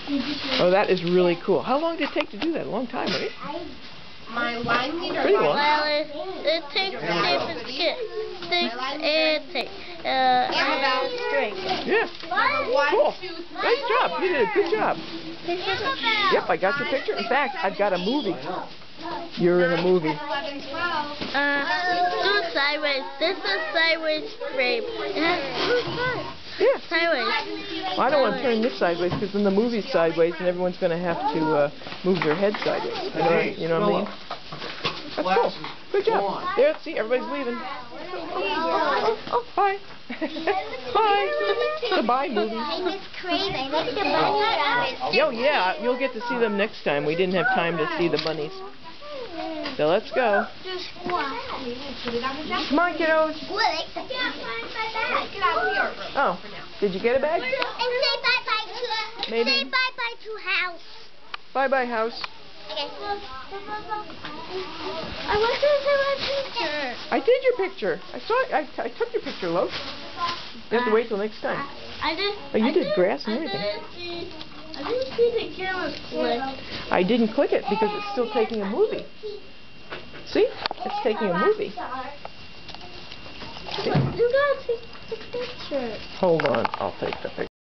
Oh, that is really cool. How long did it take to do that? A long time, right? My line leader. Pretty long. Well, it takes sticks and tape. String. Yeah. Cool. Nice job. You did a good job. Yep, I got your picture. In fact, I've got a movie. You're in a movie. Do it sideways. This is sideways frame. Yeah. Sideways. Well, I don't want to turn this sideways because then the movie's sideways and everyone's going to have to move their head sideways. You know what I mean? That's cool. Good job. There, see, everybody's leaving. Oh, bye. Bye. Goodbye, movie. Oh, yeah, you'll get to see them next time. We didn't have time to see the bunnies. So let's go. Come on, kiddos. Oh, did you get a bag? And say bye-bye to Maybe. Say bye-bye to house. Bye-bye, house. Okay. I want to see my picture. I did your picture. I saw it. I took your picture, Lo. You have to wait till next time. I did. Oh, you did grass and everything. I didn't see the camera click. I didn't click it because it's still taking a movie. See? It's taking a movie. See? You gotta take the picture. Hold on. I'll take the picture.